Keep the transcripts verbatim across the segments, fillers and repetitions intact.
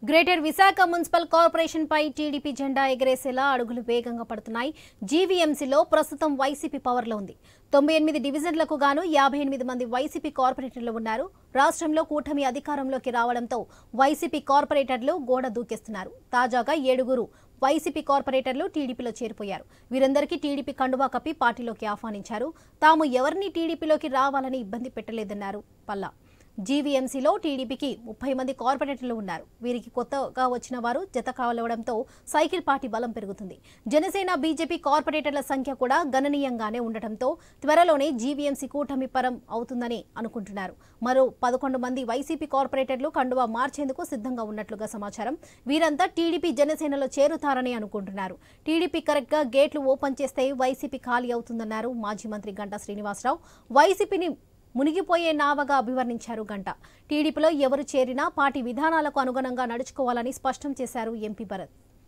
Greater Visakha municipal corporation పై TDP జెండా ఎగరేసేలా అడుగులు వేగంగా పడుతున్నాయి. జీవీఎంసీలో ప్రస్తుతం వైసీపీ పవర్లో ఉంది. తొంభై ఎనిమిది డివిజన్లకు గాను యాభై ఎనిమిది మంది వైసీపీ కార్పొరేటర్లు ఉన్నారు. రాష్ట్రంలో కూటమి అధికారంలోకి రావడంతో వైసీపీ కార్పొరేటర్లు గోడ దూకేస్తున్నారు. తాజాగా ఏడుగురు వైసీపీ కార్పొరేటర్లు టీడీపీలో చేరిపోయారు. వీరందరికీ టీడీపీ కండువా కప్పి పార్టీలోకి ఆహ్వానించారు. తాము ఎవరిని టీడీపీలోకి రావాలని ఇబ్బంది పెట్టలేదన్నారు పల్లా. జీవీఎంసీలో టీడీపీకి ముప్పై మంది కార్పొరేటర్లు ఉన్నారు. వీరికి కొత్తగా వచ్చిన వారు జత కావడంతో సైకిల్ పార్టీ బలం పెరుగుతుంది. జనసేన బీజేపీ కార్పొరేటర్ల సంఖ్య కూడా గణనీయంగానే ఉండటంతో త్వరలోనే జీవీఎంసీ కూటమి పరం అవుతుందని అనుకుంటున్నారు. మరో పదకొండు మంది వైసీపీ కార్పొరేటర్లు కండువా మార్చేందుకు సిద్ధంగా ఉన్నట్లుగా సమాచారం. వీరంతా టీడీపీ జనసేనలో చేరుతారని అనుకుంటున్నారు. టీడీపీ కరెక్ట్ గా గేట్లు ఓపెన్ చేస్తే వైసీపీ ఖాళీ అవుతుందన్నారు మాజీ మంత్రి గంటా శ్రీనివాసరావు. వైసీపీని మునిగిపోయే నావగా అభివర్ణించారు గంట. టీడీపీలో ఎవరు చేరినా పార్టీ విధానాలకు అనుగుణంగా నడుచుకోవాలని స్పష్టం చేశారు ఎంపీ భరత్.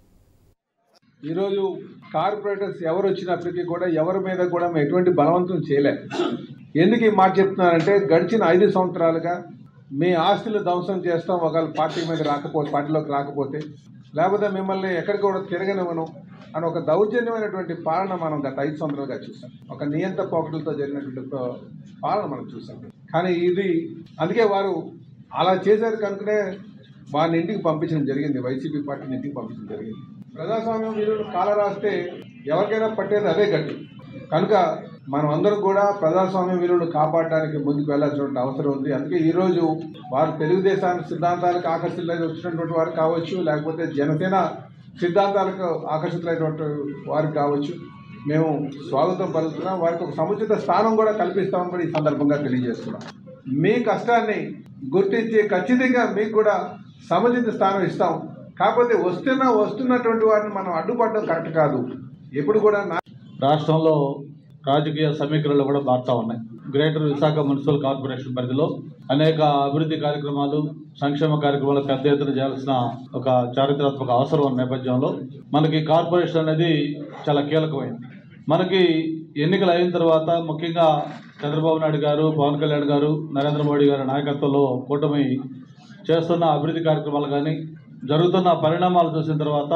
ఈరోజు కార్పొరేటర్స్ ఎవరు వచ్చినప్పటికీ కూడా ఎవరి మీద కూడా మేము ఎటువంటి బలవంతం చేయలేము. ఎందుకు ఈ మాట చెప్తున్నారంటే గడిచిన ఐదు సంవత్సరాలుగా మీ ఆస్తులు ధ్వంసం చేస్తాం ఒకవేళ పార్టీ మీద రాకపోతే పార్టీలోకి రాకపోతే, లేకపోతే మిమ్మల్ని ఎక్కడికి కూడా తిరగనివ్వను అని ఒక దౌర్జన్యమైనటువంటి పాలన మనం గత ఐదు సంవత్సరాలుగా చూసాం. ఒక నియంత పోకటలతో జరిగినటువంటి పాలన మనం చూసాం. కానీ ఇది అందుకే వారు అలా చేశారు కనుకనే వారిని ఇంటికి పంపించడం జరిగింది. వైసీపీ పార్టీని ఇంటికి పంపించడం జరిగింది. ప్రజాస్వామ్యం వీరులు కాల రాస్తే ఎవరికైనా పట్టేది అదే గట్టి. కనుక మనం అందరం కూడా ప్రజాస్వామ్య విలువలు కాపాడడానికి ముందుకు వెళ్లాల్సినటువంటి అవసరం ఉంది. అందుకే ఈరోజు వారు తెలుగుదేశాన్ని సిద్ధాంతాలకు ఆకర్షితులై వచ్చినటువంటి వారు కావచ్చు, లేకపోతే జనసేన సిద్ధాంతాలకు ఆకర్షితులైనటువంటి వారు కావచ్చు, మేము స్వాగతం పలుకుతున్నాం. వారికి ఒక సముచిత స్థానం కూడా కల్పిస్తామని కూడా ఈ సందర్భంగా తెలియజేస్తున్నాం. మీ కష్టాన్ని గుర్తించి ఖచ్చితంగా మీకు కూడా సముచిత స్థానం ఇస్తాం. కాకపోతే వస్తున్న వస్తున్నటువంటి వారిని మనం అడ్డుపడడం కరెక్ట్ కాదు. ఎప్పుడు కూడా రాష్ట్రంలో రాజకీయ సమీకరణలు కూడా మారుతూ ఉన్నాయి. గ్రేటర్ విశాఖ మున్సిపల్ కార్పొరేషన్ పరిధిలో అనేక అభివృద్ధి కార్యక్రమాలు, సంక్షేమ కార్యక్రమాలు పెద్ద ఎత్తున చేయాల్సిన ఒక చారిత్రాత్మక అవసరం ఉన్న నేపథ్యంలో మనకి కార్పొరేషన్ అనేది చాలా కీలకమైంది. మనకి ఎన్నికలు అయిన తర్వాత ముఖ్యంగా చంద్రబాబు నాయుడు గారు, పవన్ కళ్యాణ్ గారు, నరేంద్ర మోడీ గారి నాయకత్వంలో కూటమి చేస్తున్న అభివృద్ధి కార్యక్రమాలు కానీ జరుగుతున్న పరిణామాలు చూసిన తర్వాత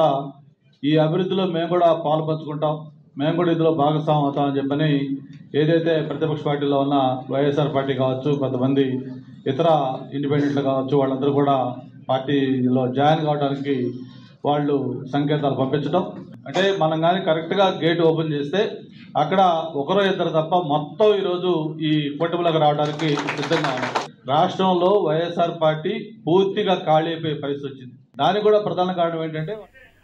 ఈ అభివృద్ధిలో మేము కూడా పాలు పంచుకుంటాం, మేము కూడా ఇందులో భాగస్వామ్యం అవుతామని చెప్పని ఏదైతే ప్రతిపక్ష పార్టీలో ఉన్న వైఎస్ఆర్ పార్టీ కావచ్చు, కొంతమంది ఇతర ఇండిపెండెంట్లు కావచ్చు, వాళ్ళందరూ కూడా పార్టీలో జాయిన్ కావడానికి వాళ్ళు సంకేతాలు పంపించడం. అంటే మనం కానీ కరెక్ట్గా గేట్ ఓపెన్ చేస్తే అక్కడ ఒకరో ఇద్దరు తప్ప మొత్తం ఈరోజు ఈ కూటమిలోకి రావడానికి సిద్ధంగా ఉన్నారు. రాష్ట్రంలో వైఎస్ఆర్ పార్టీ పూర్తిగా ఖాళీ అయిపోయే పరిస్థితి వచ్చింది. దానికి కూడా ప్రధాన కారణం ఏంటంటే